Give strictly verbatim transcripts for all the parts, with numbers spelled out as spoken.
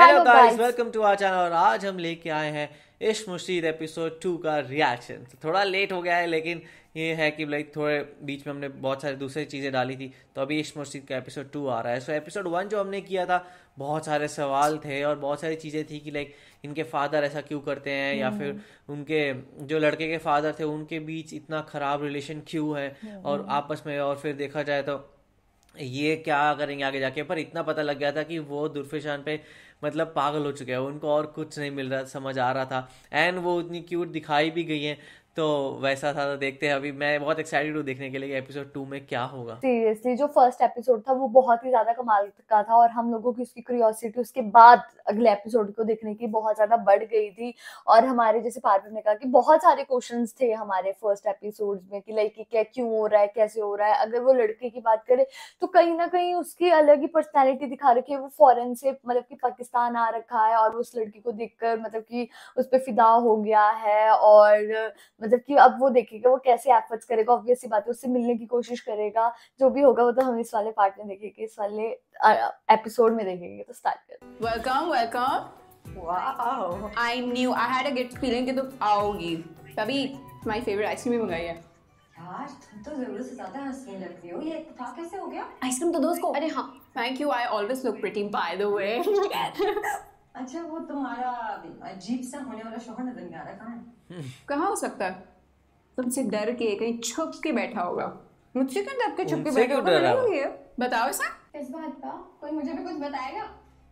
Hello guys, welcome to our channel. और आज हम लेके आए हैं इश्क मुर्शीद एपिसोड टू का रिएक्शन। थोड़ा लेट हो गया है, लेकिन ये है कि लाइक थोड़े बीच में हमने बहुत सारी दूसरी चीज़ें डाली थी, तो अभी इश्क मुर्शीद का एपिसोड टू आ रहा है। सो एपिसोड वन जो हमने किया था, बहुत सारे सवाल थे और बहुत सारी चीज़ें थी कि लाइक इनके फादर ऐसा क्यों करते हैं, या फिर उनके जो लड़के के फादर थे उनके बीच इतना ख़राब रिलेशन क्यों है और आपस में, और फिर देखा जाए तो ये क्या करेंगे आगे जाके। पर इतना पता लग गया था कि वो दुर्फिशान पे मतलब पागल हो चुके हैं, उनको और कुछ नहीं मिल रहा समझ आ रहा था। एंड वो इतनी क्यूट दिखाई भी गई हैं, तो वैसा था। तो देखते हैं, अभी मैं बहुत एक्साइटेड हूँ देखने के लिए एपिसोड टू में क्या होगा। सीरियसली जो फर्स्ट एपिसोड था वो बहुत ही ज्यादा कमाल का था और हम लोगों की उसकी क्यूरियोसिटी उसके बाद अगले एपिसोड को देखने की बहुत ज्यादा बढ़ गई थी। और हमारे जैसे पार्टनर ने कहा कि बहुत सारे क्वेश्चंस थे हमारे फर्स्ट एपिसोड्स में कि लाइक क्या क्यों हो रहा है, कैसे हो रहा है। अगर वो लड़के की बात करें तो कहीं ना कहीं उसकी अलग ही पर्सनैलिटी दिखा रखी है। वो फॉरेन से मतलब कि पाकिस्तान आ रखा है और उस लड़की को देखकर मतलब कि उस पर फिदा हो गया है। और मतलब कि अब वो देखेगा वो कैसे एफर्ट्स करेगा, ऑब्वियसली बात है उससे मिलने की कोशिश करेगा। जो भी होगा वो तो हम इस वाले पार्ट में देखेंगे, इस वाले एपिसोड में देखेंगे। तो स्टार्ट कर। Welcome welcome. Wow, I knew I had a good feeling कि तुम आओगी, तभी माय फेवरेट आइसक्रीम भी मंगाई है। यार तुम तो जरूरत से ज्यादा हंसने लगती हो, ये इत्तेफाक कैसे हो गया? आइसक्रीम तो दोस्त को। अरे हाँ, thank you, I always look pretty by the way. अच्छा, वो तुम्हारा अजीब सा होने वाला शौहर नजर नहीं आ रहा, कहाँ है? कहाँ हो सकता है? तुमसे डर के कहीं छुप के बैठा होगा। मुझसे क्यों डर के छुप के उनसे बैठा क्यों होगा? डरा? मैंने ये बताओ ऐसा। किस बात का? कोई मुझे भी कुछ बताएगा?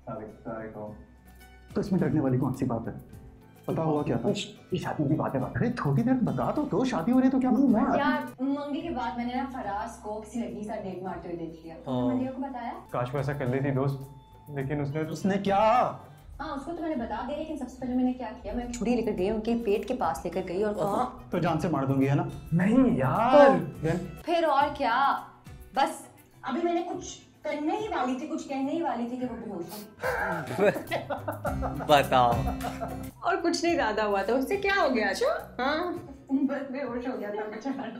तो इसमें डरने वाली कौन सी बात है? पता हुआ क्या था? ये शादी की बात है। अरे थोड़ी देर बता तो दो, शादी हो रही है तो क्या मालूम? यार मंगी के बाद मैंने ना फराज को किसी लड़की के साथ डेट मारते हुए देख लिया। तुमने मंदिया को बताया? काश वो ऐसा कर लेती दोस्त, लेकिन उसने उसने क्या? हाँ उसको तो मैंने बता दिया, लेकिन सबसे पहले मैंने क्या किया, मैं छुरी लेकर गई, उनके पेट के पास लेकर गई और कहा तो जान से मार दूंगी, है ना? नहीं यार। तो, फिर और क्या, बस अभी मैंने कुछ करने ही वाली थी, कुछ कहने ही वाली थी कि वो बेहोश हो। बताओ। और कुछ नहीं ज्यादा हुआ था, उससे क्या हो गया? अच्छा हाँ, बस बेहोश हो गया था बेचारा।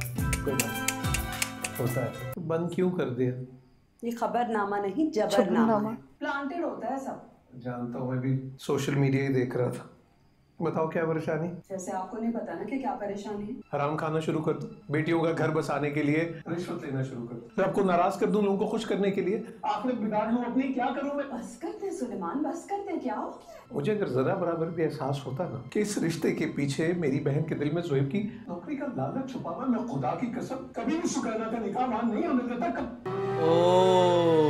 होता है। तो बंद क्यों कर दिया? ये खबरनामा नहीं जबरनामा है। प्लांटेड होता है सब। जानता हूँ, मैं भी सोशल मीडिया ही देख रहा था। बताओ क्या परेशानी? जैसे आपको नहीं पता ना कि क्या परेशानी है। हराम खाना शुरू कर दो, बेटियों का घर बसाने के लिए रिश्वत लेना शुरू कर दो, फिर आपको नाराज कर दूं लोगों को खुश करने के लिए, आखिर बिगाड़ लूं अपनी, क्या करूं मैं? बस करते हैं सुलेमान, बस करते हैं। क्या हो गया? मुझे अगर जरा बराबर भी एहसास होता ना कि इस रिश्ते के पीछे मेरी बहन के दिल में जोएब की नौकरी का लालच छुपा हुआ, मैं खुदा की कसम कभी भी सुकैना का निकाह मान नहीं होने देता। कब ओ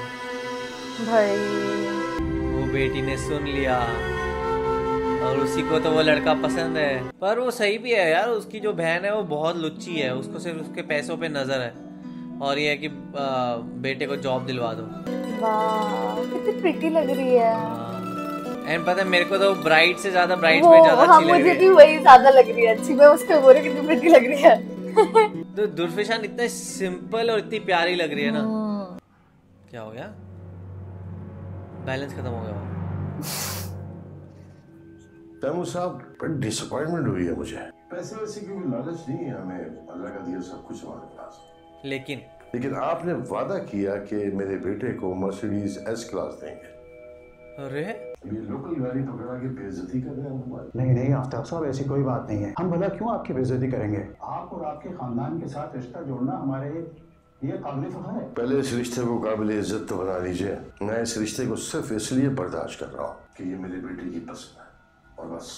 भाई वो बेटी ने सुन लिया और उसी को तो वो लड़का पसंद है। पर वो सही भी है यार, उसकी जो बहन है वो बहुत लुच्ची है, उसको सिर्फ उसके पैसों पे नजर है और ये है कि आ, बेटे को जॉब दिलवा दो। वाह कितनी प्रिटी लग रही है। एंड पता है मेरे को तो ब्राइड से ज्यादा ब्राइड वो में ज्यादा हाँ, अच्छी लग मुझे रही भी है। वही ज्यादा लग रही है अच्छी। मैं उसको बोल रही कितनी प्रिटी लग रही है। तो दुर्फिशान इतने सिंपल और इतनी प्यारी लग रही है ना। क्या हो गया? बैलेंस खत्म हो गया। तैमूर साहब, बड़ी डिसअपॉइंटमेंट हुई है मुझे। पैसे वैसे की कोई लालच नहीं है हमें, अल्लाह का दिया सब कुछ हमारे पास। लेकिन लेकिन आपने वादा किया कि मेरे बेटे को मर्सिडीज एस क्लास देंगे। अरे ये लोकल गाड़ी पकड़ा के बेइज्जती कर रहे हैं हमारी। नहीं नहीं आफ्ताब साहब, ऐसी कोई बात नहीं है। हम भला क्यों आपकी बेइज्जती करेंगे? आप और आपके खानदान के साथ रिश्ता जोड़ना हमारे ये काबिल फख्र है। पहले इस रिश्ते को काबिल इज्जत तो बना लीजिए। मैं इस रिश्ते को सिर्फ इसलिए बर्दाश्त कर रहा हूँ कि ये मेरे बेटे की पसंद है और बस।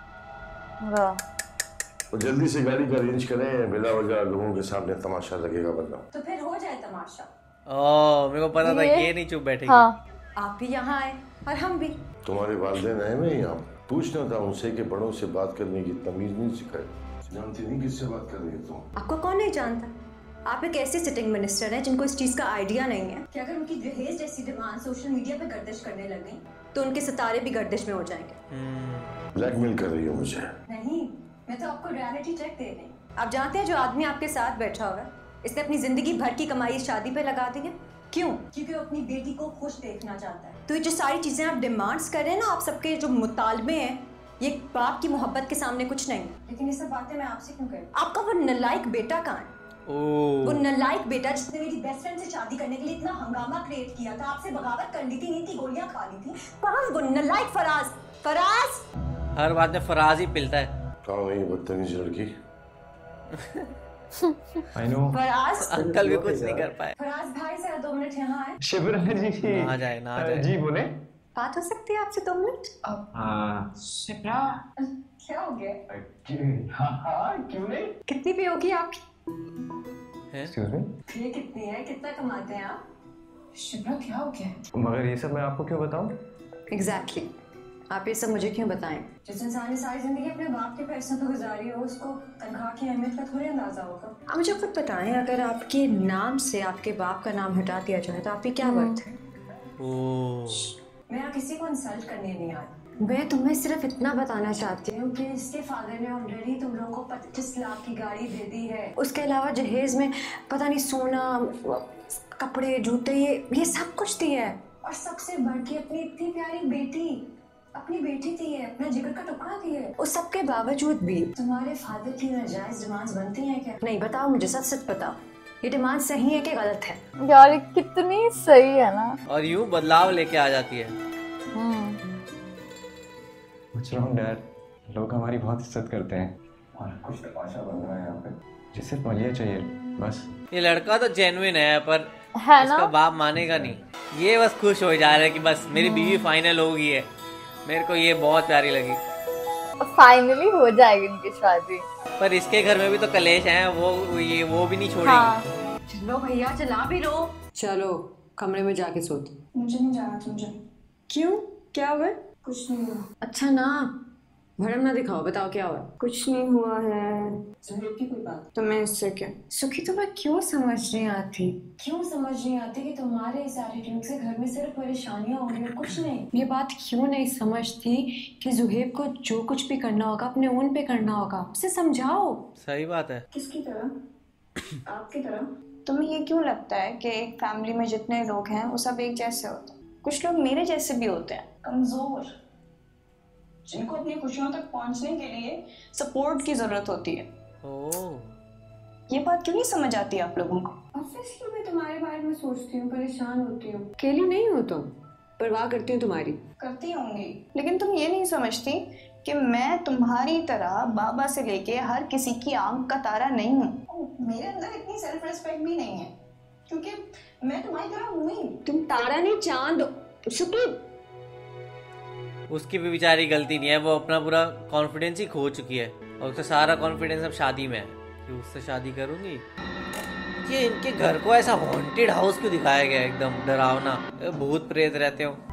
तो जल्दी से गाड़ी का अरेंज करें, बिला वजह लोगों के सामने तमाशा लगेगा वरना। तो फिर हो जाए तमाशा। ओ मेरे को पता था ये नहीं चुप बैठेगी। हाँ। आप भी यहाँ आए और हम भी। तुम्हारे वालिदैन आए मैं यहाँ पूछना था उनसे कि बड़ों से बात करने की तमीज नहीं सिखाई। जानती नहीं किससे बात कर रही है तुम? आपको कौन नहीं जानता? आप एक ऐसे सिटिंग मिनिस्टर हैं जिनको इस चीज का आइडिया नहीं है कि अगर उनकी दहेज जैसी डिमांड सोशल मीडिया पे गर्दिश करने लग गई तो उनके सितारे भी गर्दिश में हो जाएंगे। ब्लैकमेल कर रही हो मुझे? नहीं, मैं तो आपको रियलिटी चेक दे रही हूँ। आप जानते हैं जो आदमी आपके साथ बैठा हुआ है, इसने अपनी जिंदगी भर की कमाई इस शादी पे लगा दी है। क्यों? क्योंकि वो अपनी बेटी को खुश देखना चाहता है। तो ये जो सारी चीजें आप डिमांड्स कर रहे हैं ना, आप सबके जो मुतालबे हैं, ये बाप की मोहब्बत के सामने कुछ नहीं। लेकिन ये सब बातें मैं आपसे क्यों करूं? आपका वो नलायक बेटा कहाँ है? वो नालायक बेटा जिसने मेरी बेस्ट फ्रेंड से शादी करने के लिए इतना हंगामा क्रिएट किया था, आपसे बगावत कर ली थी, नींद की गोलियां खा ली थी। फराज, वो नालायक फराज, फराज हर बात में फराज ही पिलता है। कहाँ गई बदतमीज लड़की? I know. फराज अंकल भी कुछ नहीं कर पाए। फराज भाई जरा दो मिनट यहाँ आए। शिवरा जी ना जाए ना जाए। जी बोले। बात हो सकती है आपसे दो मिनट? हाँ शिप्रा, क्या हो गया? हाँ हाँ क्यों नहीं? कितनी पे होगी आपकी? Excuse me? ये कितनी है? कितना कमाते हैं आप? शिप्रा क्या हो गया? मगर ये सब मैं आपको क्यों बताऊं? Exactly exactly. आप ये सब मुझे क्यों बताएं? जिस इंसान ने सारी जिंदगी अपने बाप के पैसों पर गुजारी हो, उसको तनख्वाह की अहमियत का थोड़ी अंदाजा होगा। आप मुझे खुद बताएं, अगर आपके नाम से आपके बाप का नाम हटा दिया जाए तो आपकी क्या वर्थ है? मैं यहाँ किसी को इंसल्ट करने नहीं आई। मैं तुम्हें सिर्फ इतना बताना चाहती हूँ कि इसके फादर ने ऑलरेडी तुम लोगों को पच्चीस लाख की गाड़ी दे दी है। उसके अलावा जहेज में पता नहीं सोना, कपड़े, जूते, ये ये सब कुछ दिया है। और सबसे बढ़ के अपनी इतनी प्यारी बेटी, अपनी बेटी दी है, अपना जिगर का टुकड़ा दी है। उस सब के बावजूद भी तुम्हारे फादर की नाजायज डिमांड्स बनती हैं क्या? नहीं, बताओ मुझे, सच सच बताओ, ये डिमांड सही है कि गलत है? यार कितनी सही है ना। और यूं बदलाव लेके आ जाती है। What's wrong, Dad? लोग हमारी बहुत इज्जत करते हैं और कुछ तमाशा बन रहा है यहाँ पे। जिसे मलिया चाहिए बस। ये लड़का तो जेन्युइन है पर है इसका ना? बाप मानेगा नहीं। ये बस खुश हो जा रहा है कि बस मेरी बीवी फाइनल हो गई है। मेरे को ये बहुत प्यारी लगी। फाइनली हो जाएगी इनकी शादी। पर इसके घर में भी तो कलेश है, वो ये वो भी नहीं छोड़ेगी। हाँ। चलो भैया, चला भी लो। चलो कमरे में जाके सोते। मुझे नहीं जाना तुमसे। क्यों, क्या हुआ? कुछ नहीं हुआ। अच्छा ना, भरम ना दिखाओ, बताओ क्या हुआ? कुछ नहीं हुआ है। सुहेब की कोई बात? तो मैं इससे क्या? सुखी, तुम्हें क्यों समझ नहीं आती? क्यों समझ नहीं आती कि तुम्हारे इस एटीट्यूड से घर में सिर्फ परेशानियां होंगी और कुछ नहीं? ये बात क्यों नहीं समझती कि जुहेब को जो कुछ भी करना होगा अपने ओन पे करना होगा? उसे समझाओ। सही बात है। किसकी तरह? आपकी तरह? तुम्हें ये क्यों लगता है कि एक फैमिली में जितने लोग हैं वो सब एक जैसे होते हैं? कुछ लोग मेरे जैसे भी होते हैं, कमजोर, जिनको अपनी खुशियों तक पहुंचने के लिए सपोर्ट की जरूरत होती है। ओह, ये बात क्यों नहीं समझ आती आप लोगों को? ऑब्वियसली मैं तुम्हारे बारे में सोचती हूँ, परेशान होती हूँ। अकेली नहीं हो तुम, परवाह करती हूँ तुम्हारी। करती होंगी, लेकिन तुम ये नहीं समझती कि मैं तुम्हारी तरह बाबा से लेके हर किसी की आंख का तारा नहीं हूँ। मेरे अंदर इतनी सेल्फ रिस्पेक्ट भी नहीं है, क्योंकि मैं तुम्हारी तरह हूँ ही। तुम तारा नहीं, चांद हो। उसकी भी बेचारी गलती नहीं है, वो अपना पूरा कॉन्फिडेंस ही खो चुकी है और उसका सारा कॉन्फिडेंस अब शादी में है कि उससे शादी करूंगी। ये इनके घर को ऐसा हॉन्टेड हाउस क्यों दिखाया गया, एकदम डरावना, भूत प्रेत रहते हो।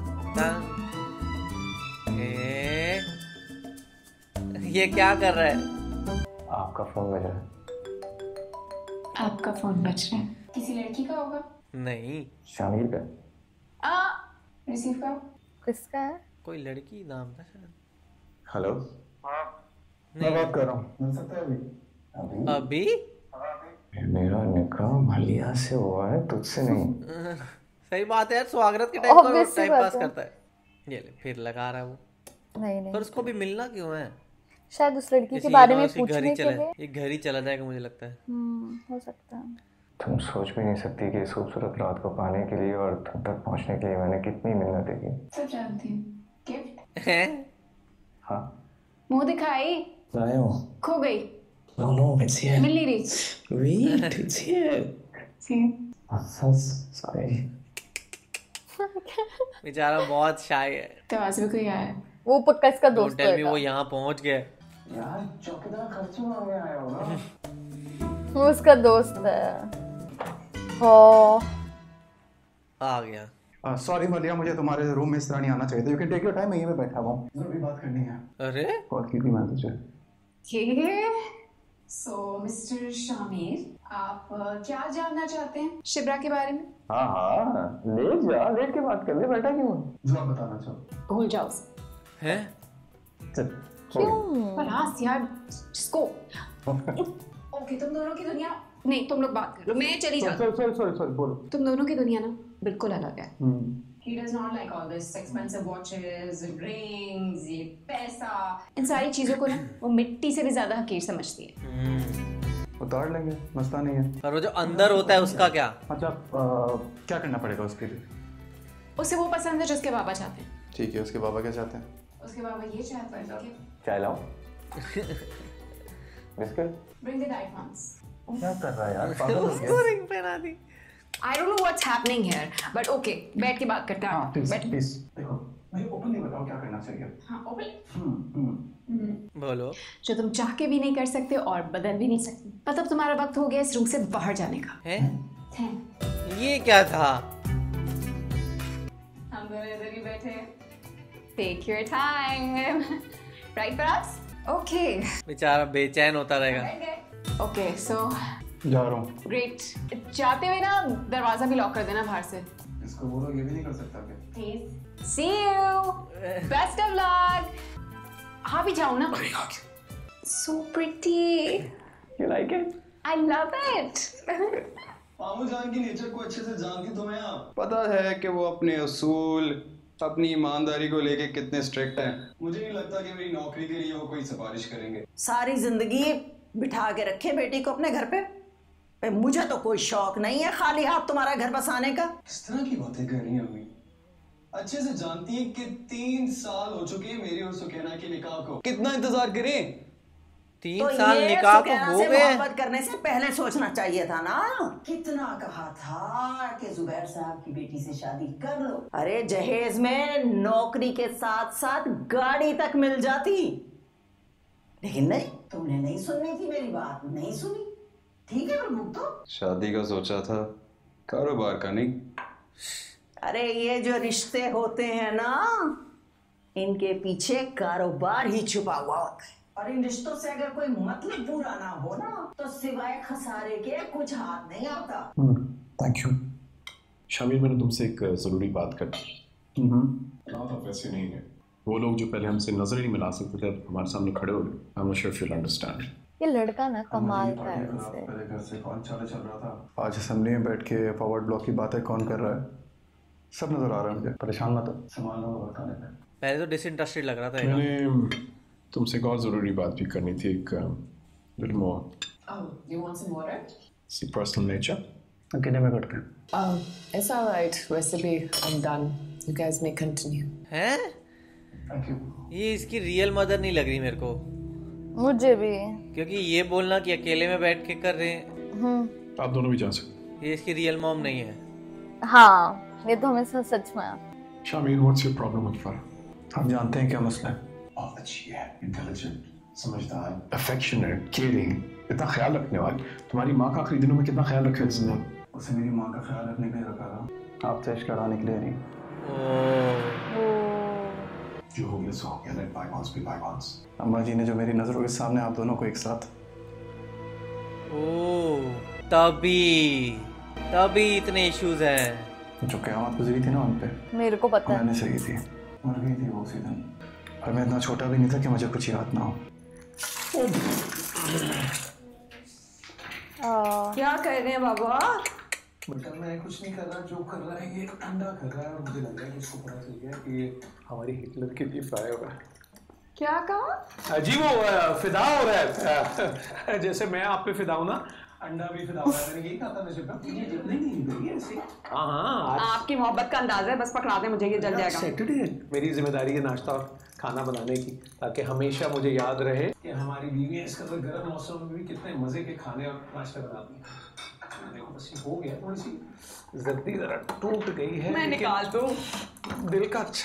ए, ये क्या कर रहा है? आपका फोन बज रहा है। आपका फोन बज रहा है? किसी लड़की का होगा? नहीं, शामिल का। आ, रिसीव करो। किसका है? कोई लड़की नाम था शायद। हेलो। मैं बात कर रहा हूँ। मिल सकता है अभी? अभी? अभी? मेरा निकाह मलिया से हुआ है, तुझसे नहीं। सही बात है यार, स्वागत के टाइम पर Obvious सी टाइम बात पास है। करता है। ये ले, फिर लगा रहा है वो। नहीं नहीं, पर उसको भी मिलना क्यों है? शायद उस लड़की के इसी बारे और में उसके घर पूछने ही के चला लिए। ये घर ही चला जाएगा मुझे लगता है। हम्म, हो सकता है। तुम सोच भी नहीं सकती कि इस खूबसूरत रात को पाने के लिए और तुम तक पहुंचने के लिए मैंने कितनी मिन्नतें की। सब जानती हूँ। गिफ्ट? हैं? हाँ, मुंह दिखाई? लाया हूँ। खो गई? No, no, it's here. मिल नहीं रही? Wait, it's here. See? Sorry. बेचारा बहुत शाय है। तो आज भी कोई आया है? वो पक्का इसका दोस्त टेल मी होगा। वो यहाँ पहुँच गया। यार चौकीदार खर्चे मांगने आया हो ना। वो उसका दोस्त है। हो आ गया। सॉरी मलिया, मुझे तुम्हारे रूम में इस तरह नहीं आना चाहिए था। You can take your time, मैं यहीं पे बैठा हुआ हूँ। जरूरी बात करनी है। अरे कॉल की थी मैं तुझे। ये सो मिस्टर शामिर, आप uh, क्या जानना चाहते हैं शिब्रा के बारे में? हाँ हाँ, लेट जा, लेट के बात कर ले, बैठा क्यों है? जो आप बताना चाहो। भूल जाओ। हैं? चल। क्यों? बस यार, जिसको ओके, तुम दोनों की दुनिया नहीं, तुम लोग बात करो, मैं चली जाती हूँ। सॉरी सॉरी सॉरी बोलो। तुम दोनों की दुनिया ना बिल्कुल अलग है। हम्म। He does not like all this expensive watches, rings, ये पैसा, इन सारी चीजों को ना वो मिट्टी से भी ज्यादा हकीर समझती है। हम्म, उतार लेंगे, मसला नहीं है। पर वो जो अंदर होता है उसका क्या? मतलब आ, क्या करना पड़ेगा उसके लिए? उसे वो पसंद है जिसके बाबा चाहते हैं। ठीक है, उसके बाबा क्या चाहते हैं? उसके बाबा ये चाहते हैं कि चाय लाओ। बिस्किट? bring the diamonds. क्या कर रहा है यार, पागल हो गया। उसको रिंग पहना दी। I don't know what's happening here, but okay, बैठ के बात करते हैं। हाँ प्लीज बैठ। प्लीज देखो, मुझे ओपनली बताओ क्या करना चाहिए। हाँ ओपन। हम्म हम्म बोलो। जो तुम चाह के भी नहीं कर सकते और बदल भी नहीं सकते। मतलब तुम्हारा वक्त हो गया इस रूम से बाहर जाने का। है? है। ये क्या था? हम दोनों इधर ही बैठे। Take your time. Right for us? Okay. बेचारा बेचैन होता रहेगा। Okay, so जा रहा हूँ। great. जाते हुए ना दरवाजा भी लॉक कर देना बाहर से। इसको बोलो ये भी नहीं कर सकता क्या? Please. See you. Best of luck. हाँ भी जाओ ना। So pretty. You like it? I love it. मामू जान की नेचर को अच्छे से जानती तो मैं आप। पता है कि वो अपने उसूल, अपनी ईमानदारी को लेके कितने स्ट्रिक्ट हैं। मुझे नहीं लगता कि मेरी नौकरी के लिए वो कोई सिफारिश करेंगे। सारी जिंदगी बिठा के रखे बेटी को अपने घर पे। पे मुझे तो कोई शौक नहीं है खाली हाथ तुम्हारा घर बसाने का। किस तरह की बातें कर रही हैं अम्मी? अच्छे से जानती हैं कि तीन साल हो चुके हैं मेरी और सुकैना के निकाह को। कितना इंतजार करें? तीन तो साल ये निकाह को सुकैना हो से गए। मोहब्बत करने से पहले सोचना चाहिए था ना। कितना कहा था कि जुबैर साहब की बेटी से शादी कर लो। अरे जहेज में नौकरी के साथ साथ गाड़ी तक मिल जाती, लेकिन नहीं, तुमने नहीं सुननी थी मेरी बात, नहीं सुनी। ठीक है प्रभु, तो शादी का सोचा था, कारोबार का नहीं। अरे ये जो रिश्ते होते हैं ना, इनके पीछे कारोबार ही छुपा हुआ होता है। और इन रिश्तों से अगर कोई मतलब पूरा ना हो ना, तो सिवाय खसारे के कुछ हाथ नहीं आता। Thank you. शामिर, मैंने तुमसे एक जरूरी बात करनी। बात अब वैसे नहीं है। वो लोग जो पहले हमसे नजर ही नहीं मिला सकते थे, अब हमारे सामने खड़े हो गए। I am not sure if you understand. ये लड़का ना कमाल का है वैसे। पहले घर से कौन चाले चल रहा था, आज असेंबली में बैठ के फॉरवर्ड ब्लॉक की बातें कौन कर रहा है, सब नजर आ रहा है मुझे। परेशान मत हो, संभाल लो और खाने पे। पहले तो डिसइंटरेस्टेड लग रहा था। मैंने तुमसे एक और जरूरी बात भी करनी थी, एक little more Oh, you want some water? सी पर्सनल नेचर। अकेले में करते हैं। Um, it's all right. वैसे भी I'm done. You guys may continue. हैं? Thank you. ये इसकी रियल मदर नहीं लग रही मेरे को, मुझे भी। क्योंकि ये बोलना कि अकेले में बैठ के कर रहे हैं, आप दोनों भी जा सकते। ये इसकी रियल मॉम नहीं है। हाँ, ये तो हमें सच सच में। Shamir, what's your problem with Farah? हम जानते हैं क्या मसला है। बहुत अच्छी है, इंटेलिजेंट, समझदार, अफेक्शनेट, केयरिंग, इतना ख्याल रखने वाली। तुम्हारी माँ का आखिरी दिनों में कितना ख्याल रखा इसने? उसे मेरी माँ का ख्याल रखने के लिए रखा था, आपसे इश्क कराने के लिए नहीं। जो हो गया सो हो गया, लेट बायगॉन्स बी बायगॉन्स। अम्मा जी ने जो मेरी नजरों के सामने आप दोनों को एक साथ। ओह, तभी तभी इतने इश्यूज हैं। जो क़यामत गुजरी थी ना उन पे, मेरे को पता है। मैंने सही थी, मर गई थी वो उसी दिन। और मैं इतना छोटा भी नहीं था कि मुझे कुछ याद ना हो। क्या कर रहे हैं बाबा? बेटा मैं कुछ नहीं कर रहा, जो कर रहा है ये अंडा कर रहा है, और मुझे लग रहा है कि इसको पता चल गया कि ये हमारी हिटलर के लिए फ्राई हो रहा है। क्या कहा? जी वो फिदा हो रहा है, जैसे मैं आप पे फिदा हूँ ना, अंडा भी फिदा हो रहा है। मैंने यही कहा था नजर का। नहीं नहीं ये ऐसे। हाँ हाँ, आपकी मोहब्बत का अंदाजा है, बस पकड़ा दे मुझे, ये जल जाएगा। सैटरडे मेरी जिम्मेदारी है नाश्ता और खाना बनाने की, ताकि हमेशा मुझे याद रहे कि हमारी बीवियां इस कदर गर्म मौसम में भी कितने मजे के खाने और नाश्ता बनाती हैं। देखो बस ये हो गया, थोड़ी सी जर्दी जरा टूट गई है, मैं निकाल दूं। दिल का अच्छा।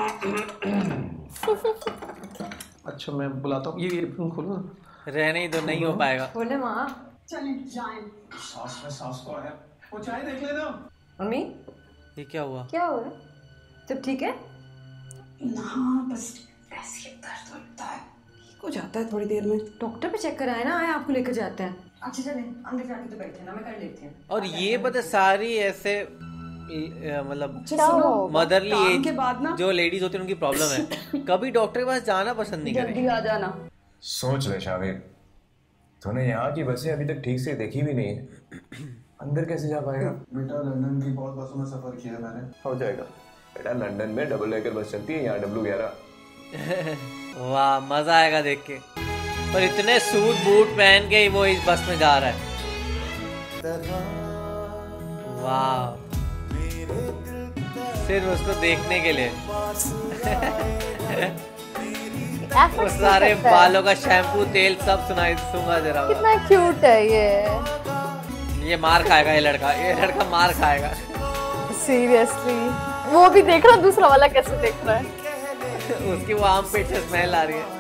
अच्छा मैं बुलाता हूँ, ये ये खोलो ना। रहने ही तो नहीं हो पाएगा। बोले माँ चलें जाएं। सास में सास तो आया, वो चाय देख लेना। मम्मी ये क्या हुआ? क्या हो रहा है? सब ठीक है? ना बस ऐसे दर्द होता है, ठीक हो जाता है थोड़ी देर में। डॉक्टर पे चेक कराए ना, आए आपको लेकर जाते हैं। अच्छा चलें अंदर जाके तो बैठे ना, मैं कर लेती हूँ। और ये पता सारी ऐसे अ, मतलब सुनो, मदरली काम एज के बाद ना जो लेडीज होती हैं उनकी प्रॉब्लम है, कभी डॉक्टर के पास जाना पसंद नहीं जल्दी करें। आ जाना। सोच ले शामिर, तूने यहाँ की बसें अभी तक ठीक से देखी भी नहीं है, अंदर कैसे जा पाएगा? बेटा लंदन की बहुत बसों में सफर किया है मैंने। हो जाएगा बेटा, लंदन में डबल डेकर बस चलती है, यहाँ डब्ल्यू ग्यारह। वाह, मजा आएगा देख के। पर इतने सूट बूट पहन के ही वो इस बस में जा रहा है। वाह, सिर्फ उसको देखने के लिए। वो सारे बालों का शैम्पू तेल सब सुनाई सुना दे रहा होगा। कितना क्यूट है ये। ये मार खाएगा ये लड़का, ये लड़का मार खाएगा। सीरियसली वो भी देख रहा, दूसरा वाला कैसे देख रहा है। उसकी वो आम पेट से स्मेल आ रही है।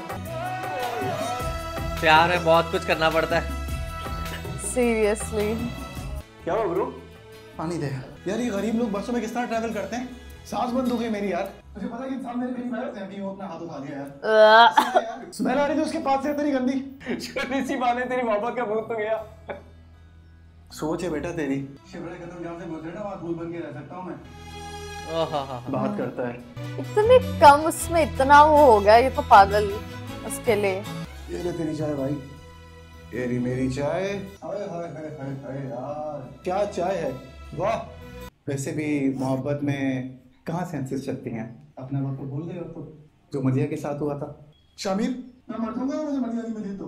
प्यार में बहुत कुछ करना पड़ता है। सीरियसली क्या हुआ ब्रो? पानी दे यार। ये गरीब लोग बसों में किस तरह ट्रैवल करते हैं? सांस बंद हो गई मेरी यार। मुझे पता है कि इंसान मेरे करीब आया था कि वो अपना हाथ उठा दिया यार। स्मेल आ रही थी उसके पास से इतनी गंदी। छोटी सी बात है, तेरी बाबा का भूत तो गया। सोच है बेटा तेरी। शिवराज कदम जहाँ से गुजरे ना वहाँ भूत बन के रह सकता हूँ मैं। बात करता है। इतने कम उसमें इतना वो हो गया, ये तो पागल उसके लिए। ये ले तेरी चाय भाई। ये रही मेरी चाय। अरे हाय हाय हाय हाय यार, क्या चाय है, वाह। वैसे भी मोहब्बत में कहाँ सेंसेस चलती हैं? अपने वक्त तो भूल गए अब तो, जो मलिया के साथ हुआ था। शामिर, मैं मर जाऊंगा मुझे मलिया नहीं मिली तो।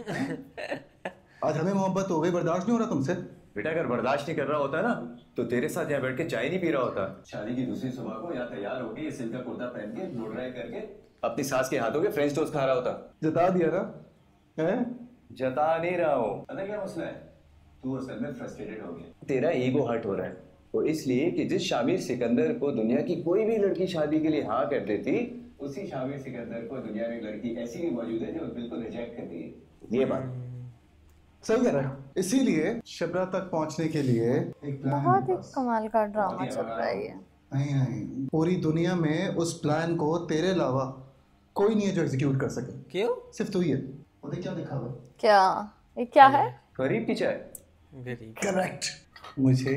आज हमें मोहब्बत हो गई, बर्दाश्त नहीं हो रहा तुमसे। बेटा अगर बर्दाश्त नहीं कर रहा होता ना तो तेरे साथ यहाँ बैठ के चाय नहीं पी रहा होता। शादी की दूसरी सुबह को यहाँ तैयार होके ये सिल्क का कुर्ता पहन के ब्लो ड्राई करके अपनी सास के हाथों के फ्रेंच टोस्ट खा रहा होता। जता दिया ना? हैं? जता नहीं रहा हूँ। पता क्या मसला है? तू असल में फ्रस्ट्रेटेड हो गया। तेरा ईगो हर्ट हो रहा है, वो इसलिए कि जिस शामिर सिकंदर को दुनिया की कोई भी लड़की शादी के लिए हाँ कर देती, उसी शामिर सिकंदर को दुनिया में लड़की ऐसी भी मौजूद है जो बिल्कुल रिजेक्ट कर दी। ये बात सही कह रहा है। इसीलिए शिप्रा तक पहुंचने के लिए एक प्लान बहुत ही कमाल का ड्रामा चल रहा है ये। नहीं नहीं, पूरी दुनिया में उस प्लान को तेरे अलावा कोई नहीं है जो एग्जीक्यूट कर सके। क्यों? सिर्फ तू ही है। वो देख क्या दिखा हुआ है। क्या ये क्या है? गरीब की चाय। गरीब। करेक्ट। मुझे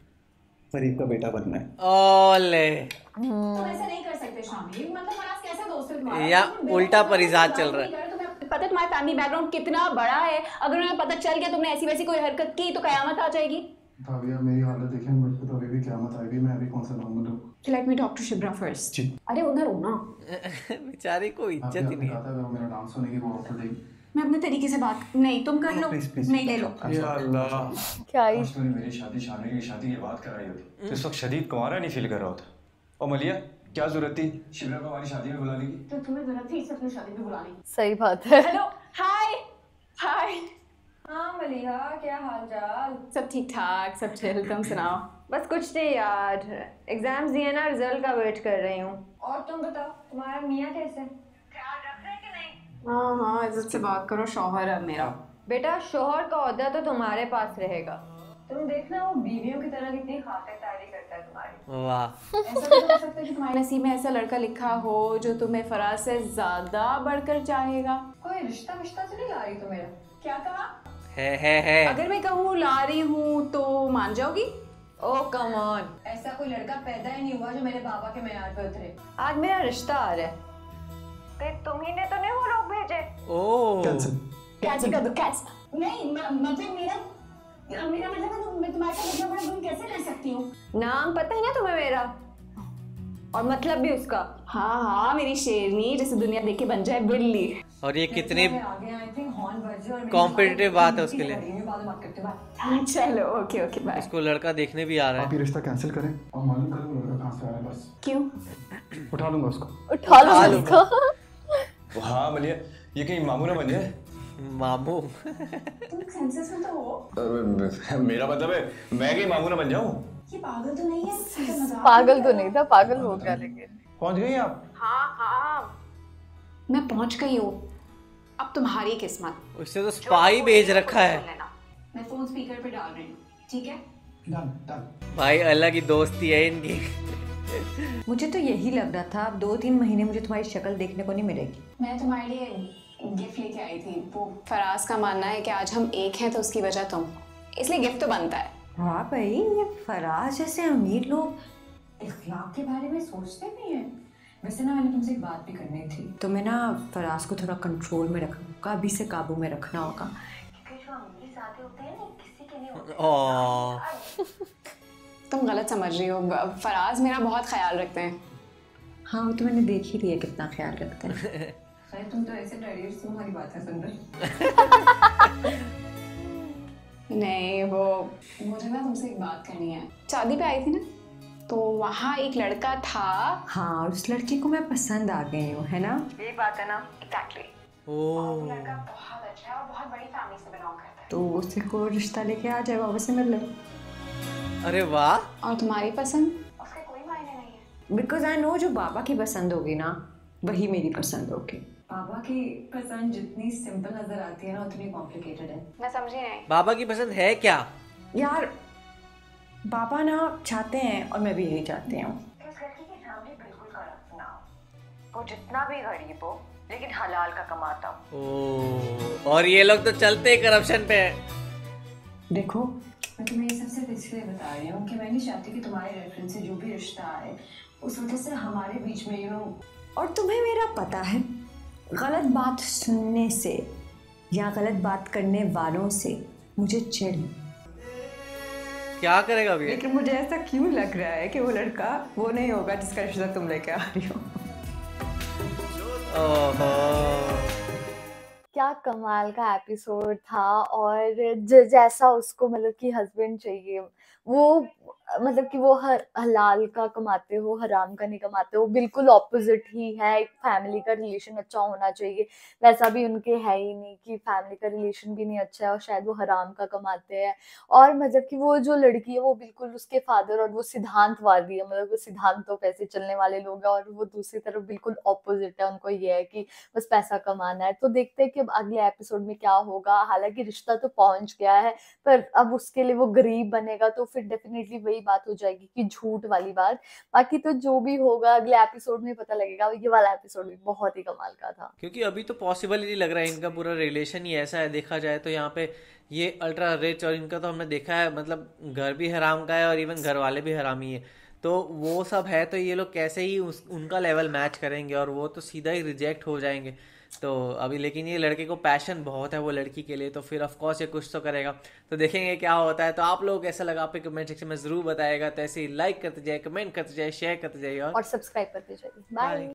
गरीब का बेटा बनना है। ओले। तुम ऐसा नहीं कर सकते शामिर, मतलब फराज कैसा दोस्त है तुम्हारा? या उल्टा परिजात चल रहा है। पता है तुम्हारा फैमिली बैकग्राउंड कितना बड़ा है, अगर उन्हें पता चल गया तुमने ऐसी वैसी कोई हरकत की तो कयामत आ जाएगी। भाभी मेरी हालत देखें, मुझको तो अभी भी क़यामत आएगी। मैं अभी कौन सा नाम लूं? Let me talk to Shibra first. अरे उधर हो ना। बेचारी को इज्जत ही नहीं है। मेरा नाम सुनेगी वो ऑफर देगी। मैं अपने तरीके से बात नहीं, तुम कर लो। नहीं ले लो। या अल्लाह, क्या ही मेरी शादी शामिर की शादी की बात कराई होती तो इस वक्त शदीद कुंवारा नहीं फील कर रहा होता। और मलिया क्या जरूरत थी शिवरा को हमारी शादी में बुलाने की? तो तुम्हें जरूरत थी इसे अपनी शादी में बुलाने की। सही बात है। Hello, hi hi. हाँ मलिया, क्या हाल चाल? सब ठीक ठाक, सब चिल। तुम सुनाओ? बस कुछ नहीं यार, एग्जाम्स दिए ना, रिजल्ट का वेट कर रही हूँ। और तुम बताओ, तुम्हारा मियाँ कैसे? ख्याल रख रहे कि नहीं? हाँ हाँ, इज्जत से बात करो, शौहर है मेरा। बेटा शौहर का ओहदा तो तुम्हारे पास रहेगा। तुम देखना वो बीवियों की तरह कितनी खातिरदारी करता है तुम्हारी। वाह। ऐसा नहीं हो सकता कि तुम्हारे नसीब में ऐसा लड़का लिखा हो जो तुम्हें फराज से ज्यादा बढ़कर चाहेगा। कोई रिश्ता विश्ता से नहीं ला रही तुम्हें? क्या कहा? है है है। अगर मैं कहूँ ला रही हूँ तो मान जाओगी? ओ कम ऑन, ऐसा कोई लड़का पैदा ही नहीं हुआ जो मेरे बाबा के मैयार पे उतरे। आज मेरा रिश्ता आ रहा है। तुम्ही ने तो नहीं वो लोग भेजे? ओह कैंसिल। कैंसिल कर दो, कैंसिल। नहीं मतलब मेरा मेरा मतलब मैं तुम्हारे साथ इतना बड़ा जुल्म कैसे कर सकती हूँ? नाम पता है ना तुम्हें मेरा, और मतलब भी उसका। हाँ हाँ, मेरी शेरनी जिसे दुनिया देख के बन जाए बिल्ली। और ये कितनी कॉम्पिटिटिव बात है उसके लिए। चलो ओके ओके बाय। उसको लड़का देखने भी आ रहा है। आप ये रिश्ता कैंसिल करें और मालूम करें वो लड़का कहाँ से आ रहा है। बस क्यों? उठा लूंगा उसको। उठा लो उसको। हाँ मलिया, ये कहीं मामू ना बन जाए। मामू? तुम सेंसेस में तो हो। मेरा मतलब है मैं कहीं मामू ना बन जाऊँ। ये पागल तो नहीं है? पागल तो नहीं था, पागल हो गया लेकिन। पहुंच गई आप? हाँ हाँ, मैं पहुंच गई हूँ। अब तुम्हारी किस्मत। उससे तो स्पाई भेज रखा है। मैं फोन स्पीकर पे डाल रही हूँ, ठीक है? Done done. भाई अलग ही दोस्ती है इनकी। मुझे तो यही लग रहा था अब दो तीन महीने मुझे तुम्हारी शक्ल देखने को नहीं मिलेगी। मैं तुम्हारे लिए गिफ्ट लेके आई थी। वो फराज का मानना है कि आज हम एक हैं तो उसकी वजह तुम, इसलिए गिफ्ट तो बनता है। हाँ भाई, ये फराज जैसे अमीर लोग इख्लाक के बारे में सोचते नहीं है। वैसे ना मैंने तुमसे एक बात भी करनी थी। तुम्हें ना फराज को थोड़ा कंट्रोल में रखना होगा, अभी से काबू में रखना होगा, क्योंकि जो अमीर ज़्यादा होते हैं ना किसी के नहीं होते। तुम गलत समझ रही हो, फराज मेरा बहुत ख्याल रखते हैं। हाँ वो तो मैंने देख ही लिया कितना ख्याल रखते हैं। अरे तुम तो ऐसे डरी तुम्हारी बात है सुन रही। नहीं वो मुझे ना तुमसे एक बात करनी है। शादी पे आई थी ना, तो वहाँ एक लड़का था। हाँ, उस लड़की को मैं पसंद आ गई हूँ, है ना? यही बात है ना? एग्जैक्टली। ओह, वो लड़का बहुत अच्छा है और बहुत बड़ी फैमिली से बिलोंग करता है। तो उससे को रिश्ता लेके आ जाए, वापस से मिल लो। अरे वाह। और तुम्हारी पसंद? उसके कोई मायने नहीं है। बिकॉज आई नो जो बाबा की पसंद होगी ना, वही मेरी पसंद होगी। बाबा की पसंद जितनी सिंपल नजर आती है ना, उतनी कॉम्प्लिकेटेड है। मैं समझी नहीं। बाबा की पसंद है क्या? यार बाबा ना चाहते हैं, और मैं भी यही चाहती हूँ, इस लड़की की फैमिली बिल्कुल करप्ट ना हो, वो जितना भी गरीब हो लेकिन हलाल का कमाता हो। ओह, और ये लोग तो चलते ही करप्शन पे है। देखो मैं तुम्हें ये सब सिर्फ इसलिए बता रही हूँ कि मैं नहीं चाहती कि तुम्हारे रेफरेंस से जो भी रिश्ता आए उस वजह से हमारे बीच में यू नो। और तुम्हें मेरा पता है, गलत बात सुनने से या गलत बात करने वालों से मुझे चिढ़। क्या करेगा अभी? लेकिन मुझे ऐसा क्यों लग रहा है कि वो लड़का वो नहीं होगा जिसका रिश्ता तुम लेके आ रही हो। क्या कमाल का एपिसोड था। और ज- जैसा उसको मतलब कि हस्बैंड चाहिए, वो मतलब कि वो हर हलाल का कमाते हो, हराम का नहीं कमाते हो, बिल्कुल ऑपोजिट ही है। एक फैमिली का रिलेशन अच्छा होना चाहिए, वैसा भी उनके है ही नहीं कि फैमिली का रिलेशन भी नहीं अच्छा है और शायद वो हराम का कमाते हैं। और मतलब कि वो जो लड़की है वो बिल्कुल उसके फादर और वो सिद्धांतवादी है, मतलब वो सिद्धांतों पे ऐसे चलने वाले लोग हैं, और वो दूसरी तरफ बिल्कुल ऑपोजिट है, उनको ये है कि बस पैसा कमाना है। तो देखते हैं कि अब अगले एपिसोड में क्या होगा। हालांकि रिश्ता तो पहुंच गया है, पर अब उसके लिए वो गरीब बनेगा तो फिर डेफिनेटली वही बात हो जाएगी कि झूठ वाली बात। बाकी तो जो भी होगा अगले एपिसोड में पता लगेगा। ये वाला एपिसोड भी बहुत ही कमाल का था, क्योंकि अभी तो पॉसिबल ही नहीं लग रहा है, इनका पूरा रिलेशन ही ऐसा है। देखा जाए तो यहाँ पे ये अल्ट्रा रिच, और इनका तो हमने देखा है मतलब घर भी हराम का है और इवन घर वाले भी हरामी है, तो वो सब है। तो ये लोग कैसे ही उस, उनका लेवल मैच करेंगे, और वो तो सीधा ही रिजेक्ट हो जाएंगे। तो अभी लेकिन ये लड़के को पैशन बहुत है वो लड़की के लिए, तो फिर ऑफ कोर्स ये कुछ तो करेगा। तो देखेंगे क्या होता है। तो आप लोग कैसा लगा आप कमेंट सेक्शन में जरूर बताएगा। तो ऐसे ही लाइक करते जाए, कमेंट करते जाए, शेयर करते जाइए और और सब्सक्राइब करते जाइए। बाय।